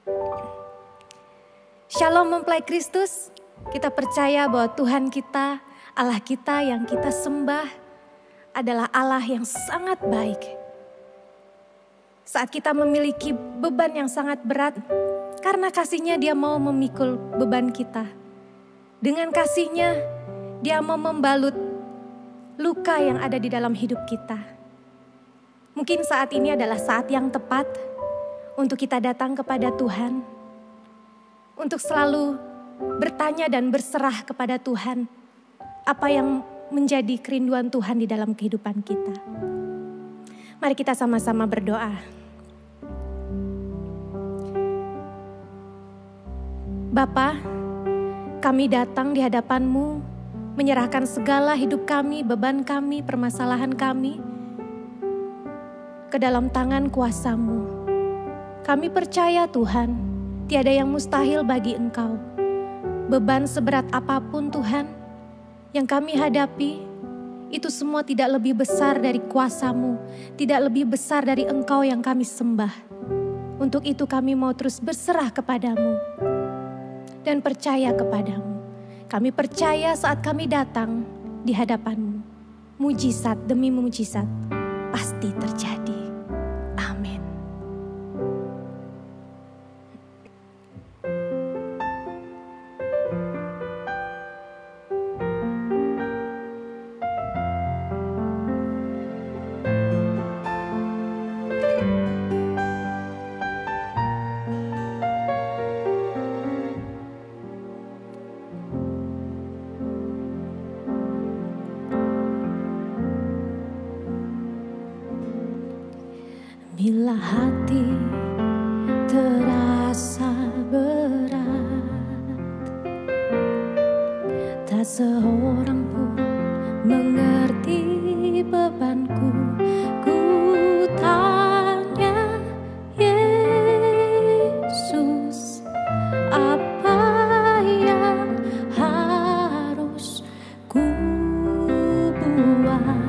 Shalom mempelai Kristus, kita percaya bahwa Tuhan kita, Allah kita yang kita sembah adalah Allah yang sangat baik. Saat kita memiliki beban yang sangat berat, karena kasih-Nya Dia mau memikul beban kita. Dengan kasih-Nya, Dia mau membalut luka yang ada di dalam hidup kita. Mungkin saat ini adalah saat yang tepat untuk kita datang kepada Tuhan, untuk selalu bertanya dan berserah kepada Tuhan apa yang menjadi kerinduan Tuhan di dalam kehidupan kita. Mari kita sama-sama berdoa. Bapa, kami datang di hadapan-Mu, menyerahkan segala hidup kami, beban kami, permasalahan kami ke dalam tangan kuasa-Mu. Kami percaya Tuhan, tiada yang mustahil bagi Engkau. Beban seberat apapun Tuhan yang kami hadapi, itu semua tidak lebih besar dari kuasa-Mu, tidak lebih besar dari Engkau yang kami sembah. Untuk itu kami mau terus berserah kepadamu dan percaya kepadamu. Kami percaya saat kami datang di hadapan-Mu, mujizat demi mujizat pasti terjadi. Amin. Bila hati terasa berat, tak seorang pun mengerti bebanku. Ku tanya Yesus, apa yang harus ku buat?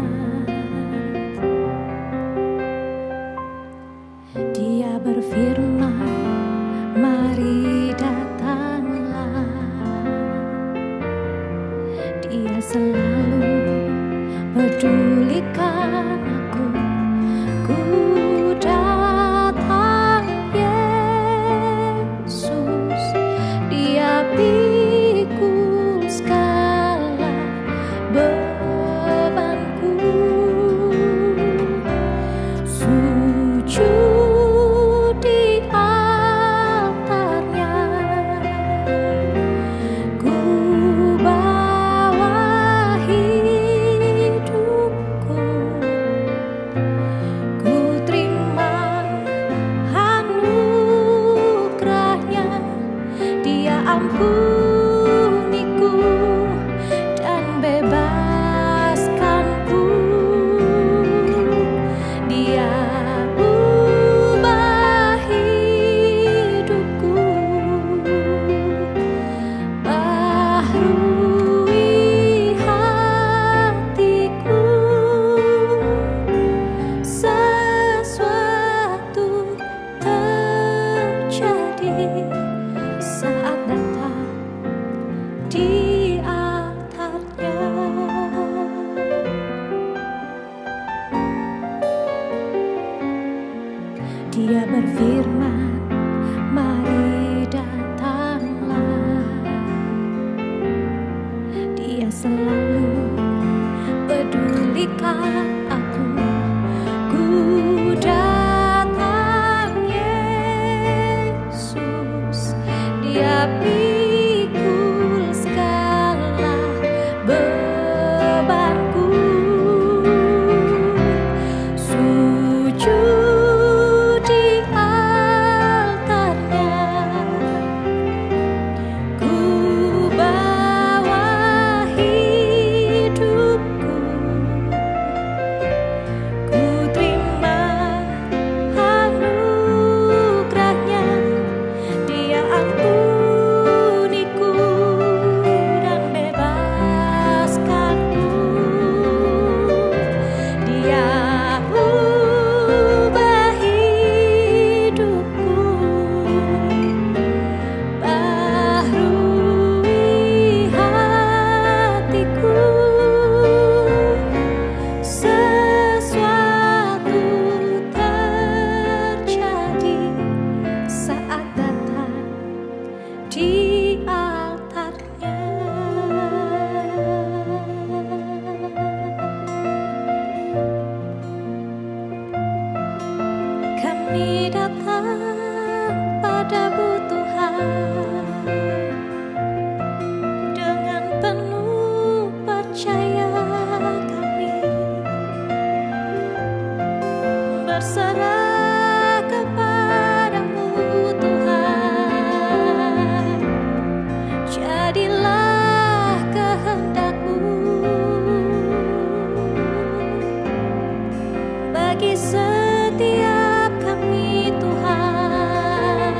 Dia berfirman, mari datanglah. Dia selalu pedulikan aku. Ku datang Yesus, Dia pikul segala bebanku. Sujud di altarnya, ku bawa hidupku, ku terima anugerahnya. Dia ampuniku dan bebaskanku. Dia ubah hidupku, baharui hatiku. Sesuatu terjadi saat datang di altarnya. Dia berfirman, mari datanglah. Dia selalu pedulikan aku. Ku datang Yesus, Dia pikul segala bebanku. Sujud di altarnya, ku bawa hidupku, ku terima anugerahnya. Dia ampuniku padamu Tuhan, dengan penuh percaya kami berserah kepadamu Tuhan. Jadilah kehendak-Mu bagi setiap kami Tuhan.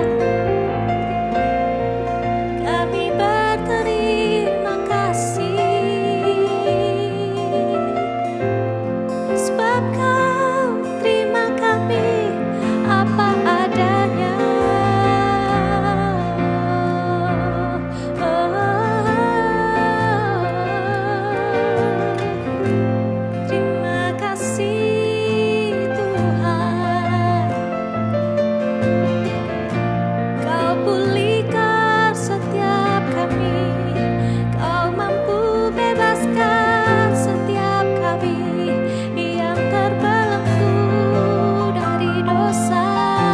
Kami berterima kasih sebab Kau terima kami apa adanya. Terima kasih Tuhan. Kau pulihkan setiap kami, Kau mampu bebaskan setiap kami yang terbelenggu dari dosa.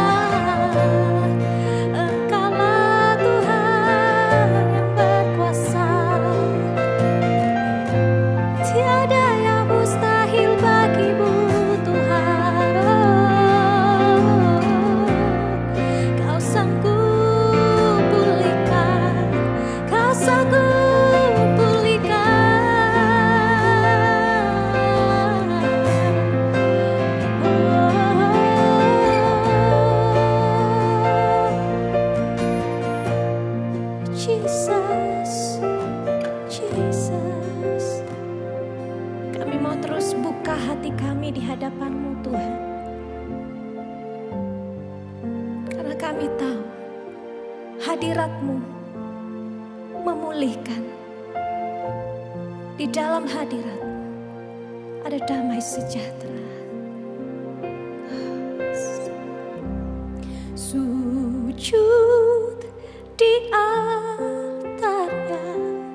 Engkaulah Tuhan yang berkuasa, tiada yang mustahil bagimu Tuhan. Kau sanggup pulihkan, Kau sanggup pulihkan. Jesus, Jesus. Kami mau terus buka hati kami di hadapan-Mu Tuhan, karena kami tahu hadirat-Mu memulihkan. Di dalam hadirat-Mu ada damai sejahtera. Sujud di altarnya,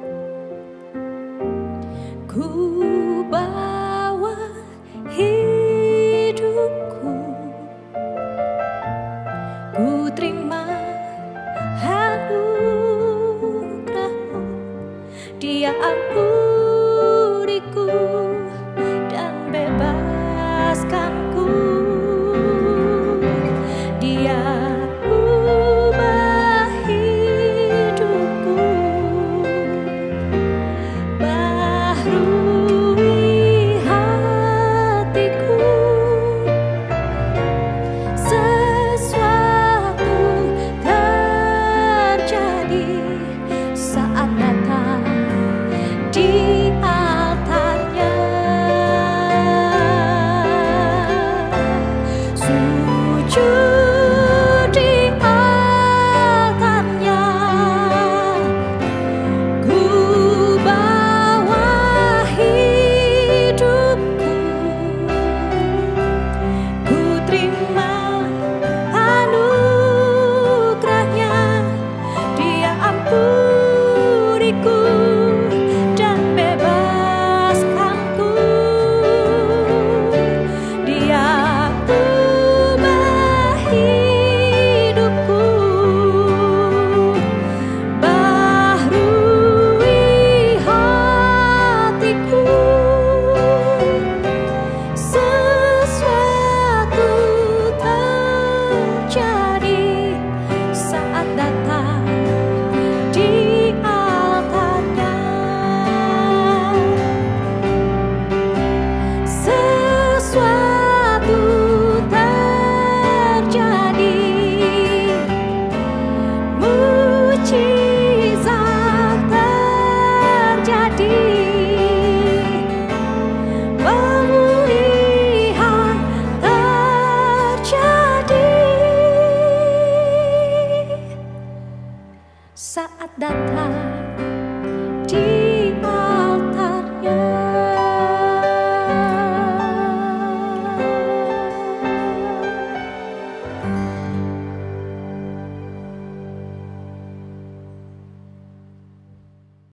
ku bawa hidupku, ku terima anugerah-Mu. Dia ampuniku dan bebaskanku. Dia ubah hidupku, baharui hatiku. Sesuatu terjadi saat datang di altarnya. Sujud di altarnya, ku bawa hidupku, ku terima anugerah-Nya. Dia ampuniku dan bebaskanku. Dia ubah hidupku, baharui hatiku. Sesuatu terjadi saat datang di altarnya. Sesuatu terjadi, mujizat terjadi, pemulihan terjadi saat datang di